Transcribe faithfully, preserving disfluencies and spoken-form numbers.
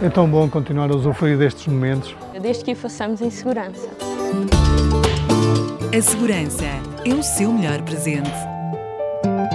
É tão bom continuar a usufruir destes momentos. Desde que o façamos em segurança. A segurança é o seu melhor presente.